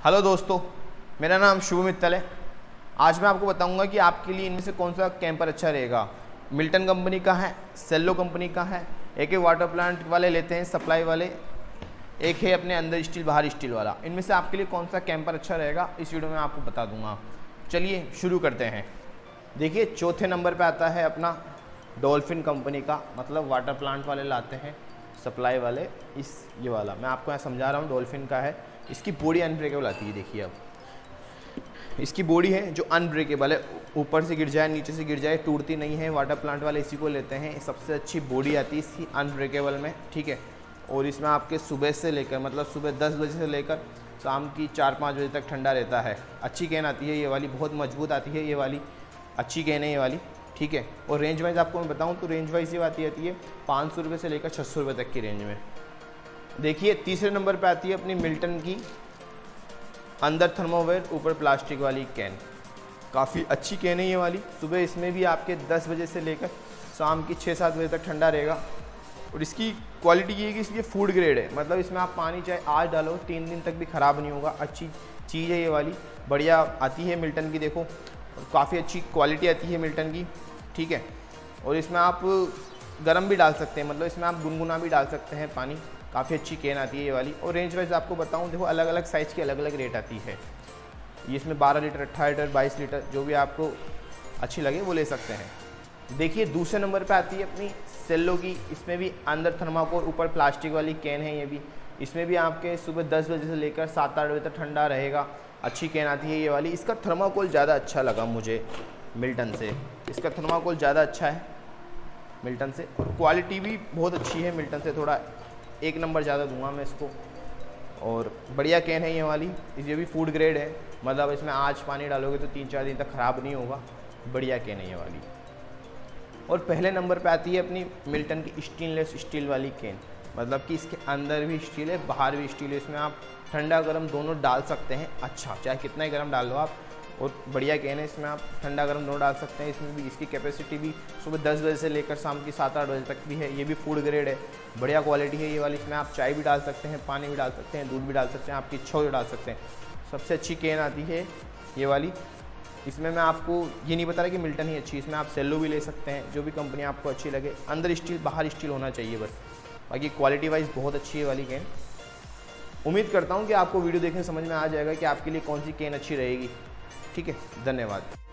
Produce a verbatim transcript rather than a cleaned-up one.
Hello दोस्तों, मेरा नाम शुभ मित्तल है। आज मैं आपको बताऊंगा कि आपके लिए इनमें से कौन सा कैंपर अच्छा रहेगा। मिल्टन कंपनी का है, सेल्लो कंपनी का है, एक है वाटर प्लांट वाले लेते हैं सप्लाई वाले, एक है अपने अंदर स्टील बाहर स्टील वाला। इनमें से आपके लिए कौन सा कैंपर अच्छा रहेगा इस वीडियो में आपको बता दूंगा। चलिए शुरू करते हैं। देखिए चौथे नंबर पर आता है अपना डॉल्फिन कंपनी का, मतलब वाटर प्लांट वाले लाते हैं सप्लाई वाले। इस ये वाला मैं आपको यहाँ समझा रहा हूँ, डॉल्फिन का है। इसकी बॉडी अनब्रेकेबल आती है। देखिए अब इसकी बॉडी है जो अनब्रेकेबल है, ऊपर से गिर जाए नीचे से गिर जाए टूटती नहीं है। वाटर प्लांट वाले इसी को लेते हैं। सबसे अच्छी बॉडी आती है इसकी अनब्रेकेबल में, ठीक है। और इसमें आपके सुबह से लेकर मतलब सुबह दस बजे से लेकर शाम की चार पाँच बजे तक ठंडा रहता है। अच्छी कैन आती है ये वाली, बहुत मजबूत आती है ये वाली, अच्छी कैन है ये वाली, ठीक है। और रेंज वाइज आपको मैं बताऊं तो रेंज वाइज ये आती आती है पाँच सौ रुपये से लेकर छः सौ रुपये तक की रेंज में। देखिए तीसरे नंबर पे आती है अपनी मिल्टन की अंदर थर्मोवेयर ऊपर प्लास्टिक वाली कैन। काफ़ी अच्छी कैन है ये वाली। सुबह इसमें भी आपके दस बजे से लेकर शाम की छः सात बजे तक ठंडा रहेगा। और इसकी क्वालिटी ये है कि इसलिए फूड ग्रेड है, मतलब इसमें आप पानी चाहे आज डालो तीन दिन तक भी ख़राब नहीं होगा। अच्छी चीज़ है ये वाली, बढ़िया आती है मिल्टन की। देखो काफ़ी अच्छी क्वालिटी आती है मिल्टन की, ठीक है। और इसमें आप गर्म भी डाल सकते हैं, मतलब इसमें आप गुनगुना भी डाल सकते हैं पानी। काफ़ी अच्छी कैन आती है ये वाली। और रेंज वाइज आपको बताऊं, देखो अलग अलग साइज़ की अलग अलग रेट आती है। ये इसमें बारह लीटर अट्ठारह लीटर बाईस लीटर जो भी आपको अच्छी लगे वो ले सकते हैं। देखिए दूसरे नंबर पे आती है अपनी सेल्लो की। इसमें भी अंदर थर्माकोल ऊपर प्लास्टिक वाली कैन है ये भी। इसमें भी आपके सुबह दस बजे से लेकर सात आठ बजे तक ठंडा रहेगा। अच्छी कैन आती है ये वाली। इसका थर्माकोल ज़्यादा अच्छा लगा मुझे मिल्टन से। इसका थर्माकोल ज़्यादा अच्छा है मिल्टन से, और क्वालिटी भी बहुत अच्छी है मिल्टन से। थोड़ा एक नंबर ज़्यादा दूंगा मैं इसको। और बढ़िया कैन है ये वाली। ये भी फूड ग्रेड है, मतलब इसमें आज पानी डालोगे तो तीन चार दिन तक ख़राब नहीं होगा। बढ़िया कैन है ये वाली। और पहले नंबर पे आती है अपनी मिल्टन की स्टेनलेस स्टील वाली कैन, मतलब कि इसके अंदर भी स्टील है बाहर भी स्टील है। इसमें आप ठंडा गर्म दोनों डाल सकते हैं, अच्छा चाहे कितना ही गर्म डाल लो आप। और बढ़िया कैन है, इसमें आप ठंडा गर्म दोनों डाल सकते हैं। इसमें भी इसकी कैपेसिटी भी सुबह दस बजे से लेकर शाम की सात आठ बजे तक भी है। ये भी फूड ग्रेड है, बढ़िया क्वालिटी है ये वाली। इसमें आप चाय भी डाल सकते हैं, पानी भी डाल सकते हैं, दूध भी डाल सकते हैं, आपकी इच्छा हो डाल सकते हैं। सबसे अच्छी कैन आती है ये वाली। इसमें मैं आपको ये नहीं बता रहा कि मिल्टन ही अच्छी, इसमें आप सेल्लो भी ले सकते हैं, जो भी कंपनी आपको अच्छी लगे। अंदर स्टील बाहर स्टील होना चाहिए बस, बाकी क्वालिटी वाइज बहुत अच्छी है वाली कैन। उम्मीद करता हूँ कि आपको वीडियो देखने समझ में आ जाएगा कि आपके लिए कौन सी कैन अच्छी रहेगी, ठीक है। धन्यवाद।